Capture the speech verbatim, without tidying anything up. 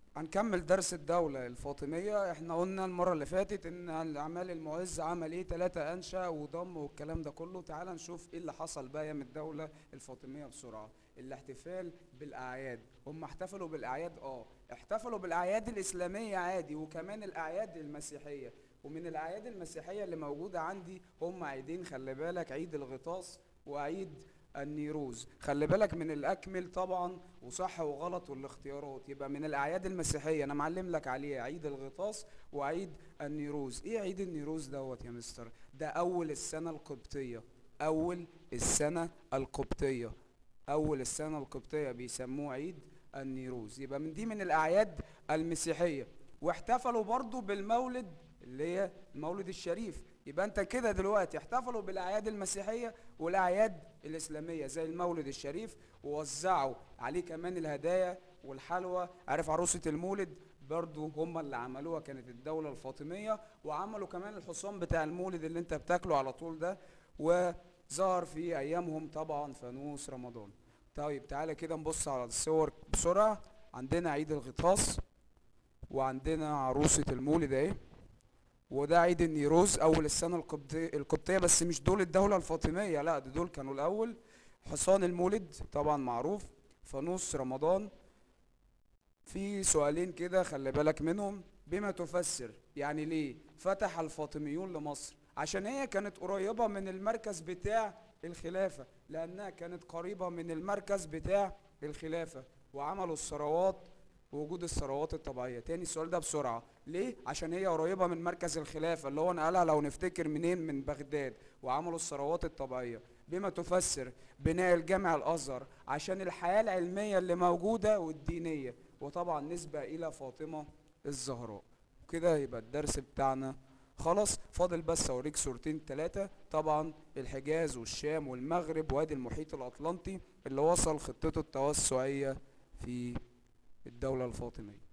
هنكمل درس الدولة الفاطمية. احنا قلنا المرة اللي فاتت ان الاعمال المعز عمل ايه، تلاتة انشأ وضم والكلام ده كله. تعال نشوف ايه اللي حصل بقى ايام الدولة الفاطمية بسرعة. الاحتفال بالاعياد، هم احتفلوا بالاعياد، اه احتفلوا بالاعياد الاسلامية عادي، وكمان الاعياد المسيحية. ومن الاعياد المسيحية اللي موجودة عندي هم عيدين، خلي بالك، عيد الغطاس وعيد النيروز. خلي بالك من الاكمل طبعا، وصح وغلط والاختيارات. يبقى من الاعياد المسيحيه انا معلم لك عليه عيد الغطاس وعيد النيروز. ايه عيد النيروز دوت يا مستر؟ ده اول السنه القبطيه. اول السنه القبطيه اول السنه القبطيه بيسموه عيد النيروز. يبقى من دي من الاعياد المسيحيه. واحتفلوا برضو بالمولد، اللي هي المولد الشريف. يبقى انت كده دلوقتي احتفلوا بالاعياد المسيحيه والاعياد الاسلاميه زي المولد الشريف، ووزعوا عليه كمان الهدايا والحلوى. عارف عروسه المولد برضو هم اللي عملوها، كانت الدوله الفاطميه. وعملوا كمان الحصان بتاع المولد اللي انت بتاكله على طول ده. وظهر في ايامهم طبعا فانوس رمضان. طيب تعالى كده نبص على الصور بسرعه. عندنا عيد الغطاس، وعندنا عروسه المولد اهي، وده عيد النيروز اول السنه القبطيه القبطيه بس مش دول الدوله الفاطميه، لا ده دول كانوا الاول. حصان المولد طبعا معروف. فانوس رمضان. في سؤالين كده خلي بالك منهم. بما تفسر، يعني ليه فتح الفاطميون لمصر؟ عشان هي كانت قريبه من المركز بتاع الخلافه، لانها كانت قريبه من المركز بتاع الخلافه. وعملوا الثروات، ووجود الثروات الطبيعيه. تاني السؤال ده بسرعه، ليه؟ عشان هي قريبه من مركز الخلافه اللي هو نقلها لو نفتكر منين، من بغداد. وعملوا الثروات الطبيعيه. بما تفسر بناء الجامع الازهر؟ عشان الحياه العلميه اللي موجوده والدينيه، وطبعا نسبه الى فاطمه الزهراء. كده يبقى الدرس بتاعنا خلاص. فاضل بس اوريك صورتين تلاتة. طبعا الحجاز والشام والمغرب وادي المحيط الاطلنطي اللي وصل خطته التوسعيه في الدولة الفاطمية.